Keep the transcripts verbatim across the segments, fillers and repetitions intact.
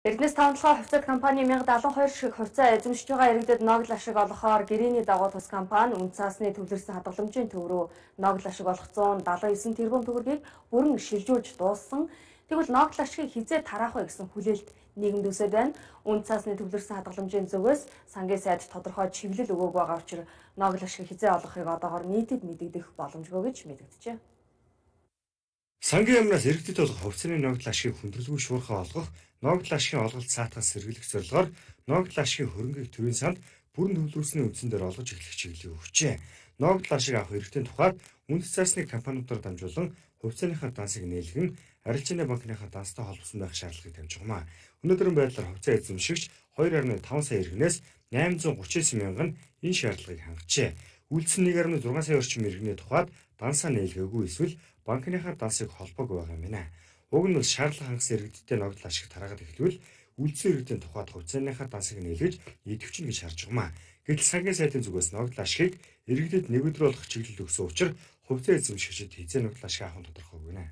Эрдэнэс тавталгаа хувьцат компани мянга далан хоёр шиг хувьцаа эзэмшиж байгаа иргэдэд ногдол ашиг олгохоор гэрээний дагуу тус компани үн цаасны төвлөрсөн хадгаламжийн төв рүү ногдол ашиг олох зуун далайн девять тэрбум төгрөгийг бүрэн шилжүүлж дууссан. Тэгвэл ногдол ашигыг хизээ тараах вэ гэсэн хүлээлт нийгэмд үсэд байна. Үн цаасны төвлөрсөн хадгаламжийн зүгээс сангийн сайд тодорхой чиглэл өгөөг байгаа учраас ногдол ашигыг хизээ олгохыг одоогоор нийтэд мэдэгдэх боломжгүй гэж мэдэгджээ. Сангийн амнаас иргэдэд болох хувьцааны ногдол ашигыг хүндрэлгүй шуурхаа олгох, ногдол ашигын олголт саатгаас сэргийлэх зорилгоор ногдол ашигын хөрөнгийг төрийн санд бүрэн төлөвлөсний үндсэн дээр олгож эхлэх чиглэлийг өгчээ. Ногдол ашиг авах эрхтэн тухайд үндэс цаасны компаниудаар дамжуулан хувьцааныхаа дансыг нээлгэн арилжааны банкныхаа данстай холбосон байх шаардлагыг тавьж байгаа юм. Өнөөдрийн байдлаар хувьцаа эзэмшигч two point five сая иргэнээс eight hundred thirty-nine мянган энэ шаардлагыг хангажээ. Үлдсэн one point six сая орчим иргэний тухайд дансаа нээлгээгүй эсвэл банкныхаа дансыг холбоог байгаа юм байна. Уг нь бол шаардлага хангасан иргэдтэй ногдол ашиг тараагаад эхлэвэл үлдсэн иргэдийн тухайд хувьцааныхаа дансыг нээлгэж идэвхжинэ гэж харж байгаа юм. Гэтэл сангийн сайдын зүгээс ногдол ашигыг иргэдэд нэг өдөр болох чиглэл өгсөн учраас хувьцаа эзэмшигчид хязгаар ногдол ашиг авах нь тодорхойгүй нэ.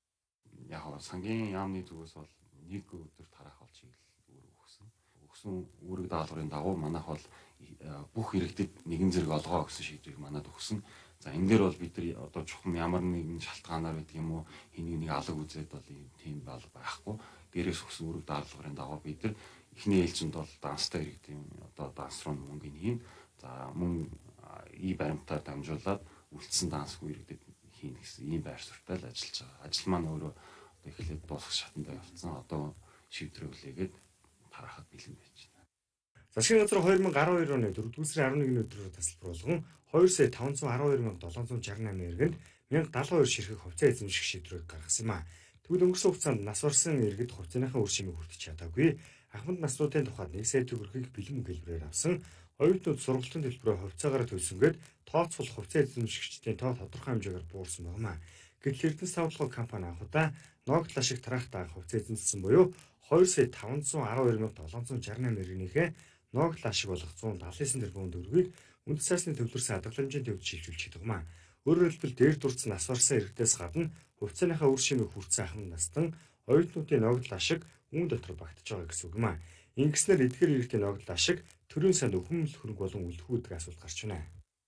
Яг сангийн яамны зүгээс бол нэг өдөр тараах бол чиглэл өгсөн. Өгсөн үүрэг даалгаврын дагуу манайх бол бүх иргэдэд нэгэн зэрэг олгоо гэсэн шийдвэрийг манад өгсөн. За энэ дээр бол бид нар одоо чухам ямар нэгэн шалтгаанаар гэдэг юм уу хэнийг нэг алга үзээд бол тийм бол байхгүй. Дээрээс өгсөн үүрэг даалгаврын дагуу бид нар эхний ээлжинд бол данстай иргэдийн одоо данс руу мөнгөний хийн. За мөн и баримтаар дамжуулаад үлдсэн дансгүй иргэдэд хийн гэсэн ийм байр суурьтай л ажиллаж байгаа. Ажил маань өөрөө одоо эхлээд дуусах шатанд явцсан. Одоо шийдвэр хүлээгээд тараахад бэлэн байж байна. Засгийн газар two thousand twelve оны дөрөвдүгээр сарын eleven өдрөөр тасалбар болгон two сая five hundred twelve мянган seven hundred sixty-eight иргэнд one thousand seventy-two ширхэг хувьцаа эзэмших шийдвэрийг гаргасан юм а. Тэгвэл өнгөрсөн хугацаанд нас барсан иргэд хувьцааныхаа үр шимийг хүртэж чадаагүй. Ахмад наснуудын тухайд one сая төгрөгийг бэлэн гэлбрээр авсан. Оюутнууд сургалтын төлбөрөөр хувьцаагаараа төлсөнгээд тооцвол хувьцаа эзэмшигчдийн тоо тодорхой хэмжээгээр буурсан байна. Гэтэл Эрдэнэс тавталгаа компани анхудаа ногдол ашиг тараах даах хувьцаа эзэмшсэн буюу two сая five hundred twelve мянган seven hundred sixty-eight иргэнийхээ ногдол ашиг болох one hundred ninety-nine тэрбум төгрөгийг үндэс цаасны төвлөрсөн хадгаламжийн төвд шилжүүлж чаддаг юм а. Өөрөөр хэлбэл дээр дурдсан нас барсан иргэдээс гадна хувьцааныхаа үр шимийг хүртсэн ахмад настан оюутнуудын ногдол ашиг үүн дотор багтаж байгаа гэсэн үг юм а. Ингэснээр эдгээр иргэдийн ногдол ашиг төрийн санд өхөн хөрөнгө болон үлдэхгүй гэдэг асуулт гарч байна.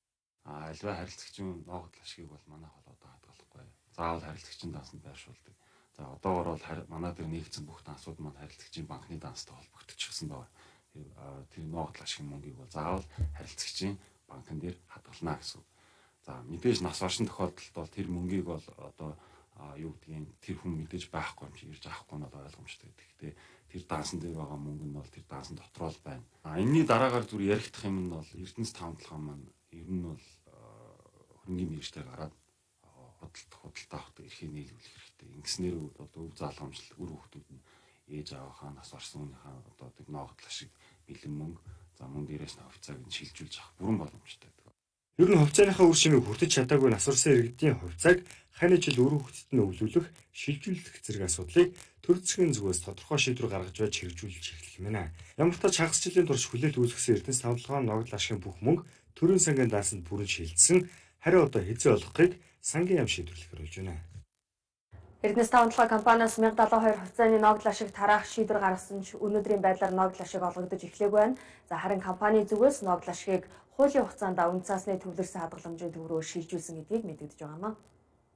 А альва харилцагчийн ногдол ашигыг бол манайх бол одоо хадгалахгүй. Заавал харилцагчийн дансанд байршуулдаг. За одоогор бол манай дээр нэгдсэн бүх дансууд маань харилцагчийн банкны данстай холбогдчихсан байна. Тэр ногдол ашигын мөнгийг бол заавал харилцагчийн банкн дээр хадгална гэсэн. За мэдээж нас барсан тохиолдолд бол тэр мөнгийг бол одоо юу гэдгийг тэр хүн мэдээж байхгүй юм чи ирж авахгүй нь бол ойлгомжтой. Гэхдээ тэр даасан дээр байгаа мөнгө нь бол тэр даасан дотроо л байна. А энэний дараагаар зүр яригдах юм нь бол Эрдэнэс тавталгаа маань ер нь бол хөрөнгөний мэргэжтэй гараад худалдах худалдаа авахд эрхийг нийлүүлэх хэрэгтэй. Ингэснээр одоо өв залгамжлал үр хүүхдүүд нь ээж аваахаа нас барсан хүнийхээ одоо тэр ногдол ашиг бэлэн мөнгө за мөн дээрээс нь хувьцааг нь шилжүүлж авах бүрэн боломжтой. Ер нь хувьцааныхаа үр шимийг хүртэж чадаагүй нас барсан иргэдийн хувьцааг хань жил үр хүүхдэд нь өвлүүлэх, шилжүүлэх зэрэг асуудлыг төр засгийн зүгээс тодорхой шийдвэр гаргаж байж хэрэгжүүлж эхлэх юм байна. Ямар ч тач хагас жилийн турш хүлээлт үүсгэсэн Эрдэнэс тавталгаа ногдол ашигын бүх мөнгө төрийн сангийн даасанд бүрэн шилжсэн. Харин одоо хязээ олохыг сангийн яам шийдвэрлэхээр болж байна. Эрдэнэс тавталгаа компаниас one thousand seventy-two хувьцааны ногдол ашиг тараах шийдвэр гаргасан ч өнөөдрийн байдлаар ногдол ашиг олгогдож эхлэв байна. За харин компани зүгээс ногдол ашигыг хуулийн хугацаанд үн цаасны төвлөрсөн хадгаламжийн төв рүү шилжүүлсэн гэдгийг мэдэгдэж байгаа юм.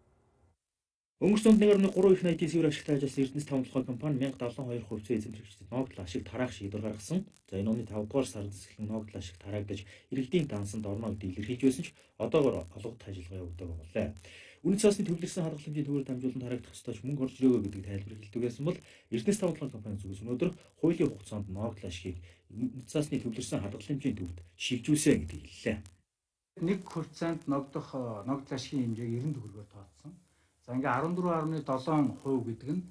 Өнгөрсөн нэг орны three их найдын цэвэр ашигтай ажилласан Эрдэнэс тавталгаа компани one thousand seventy-two хувьцаа эзэмшигчдэд ногдол ашиг тараах шийдвэр гаргасан. За энэ оны five дугаар сард эхлэн ногдол ашиг тараагдаж иргэдийн дансанд орно гэдгийг илэрхийлж байсан ч одоогоор олгогдох ажиллагаа явагдаагүй боллоо. Үнэт цаасны төвлөрсөн хадгаламжийн төвөөр дамжуулан тараагдах ёстой ч мөнгө орж ирээгүй гэдгийг тайлбар хэлдэг байсан бол Эрдэнэс тавталгаа компани зүгээс өнөөдөр хуулийн хугацаанд ногдол ашигыг үнэт цаасны төвлөрсөн хадгаламжийн төвд шилжүүлсэн гэдгийг хэллээ. Нэг хувьцаанд ногдох ногдол ашигын хэмжээг ninety төгрөгөөр тооцсон. За ингээ fourteen point seven percent гэдэг нь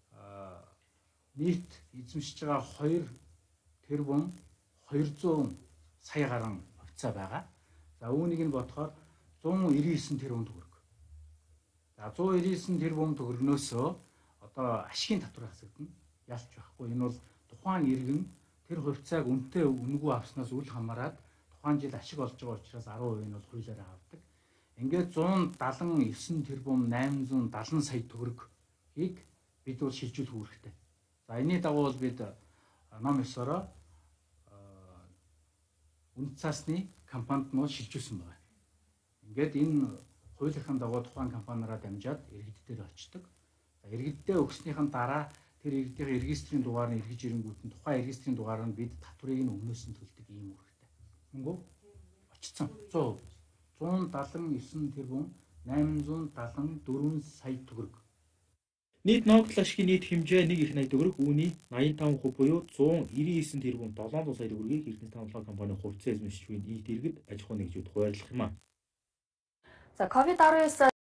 нийт эзэмшиж байгаа two тэрбум two hundred сая гаруй хувьцаа байгаа. За үүнийг нь бодохоор one ninety-nine тэрбум төгрөг. За one ninety-nine тэрбум төгрөгнөөсөө одоо ашигын татвар хасагдана. Ялч байхгүй. Энэ бол тухайн иргэн тэр хувьцааг үнэтэй үнэгүй авснаас үл хамааран тухайн жил ашиг олж байгаа учраас ten percent нь бол хуулиараа авдаг. Ингээд one seventy-nine тэрбум eight hundred seventy сая төгрөгийг бид бол шилжүүлэх үүрэгтэй. За энэний дагуу бол бид ном ёсороо үнд цаасны компанид нөө шилжүүлсэн байна. Ингээд энэ хуулийнхаа дагуу тухайн компаниараа дамжаад иргэддээр очдог. За иргэддээ өгснийхэн дараа тэр иргэдийн регистрийн дугаар нь эргэж ирэнгүүт нь тухайн регистрийн дугаар нь бид татварыг нь өмнөөс нь төлдөг ийм үүрэгтэй. Үнгөө очсон. сто зуун седемдесет девять тэрбум восемьсот семьдесят четыре сая төгрөг. Нийт ногдол ашигын нийт хэмжээ нэг их найдвар төгрөг, үүний восемьдесят и пять процент буюу one ninety nine тэрбум seven сая төгрөгийг Эрдэнэс тавталгаа компани хувьцаа эзэмшиж буй нийт иргэд аж ахуй нэгжүүд хуваарлах юм а. За ковид nineteen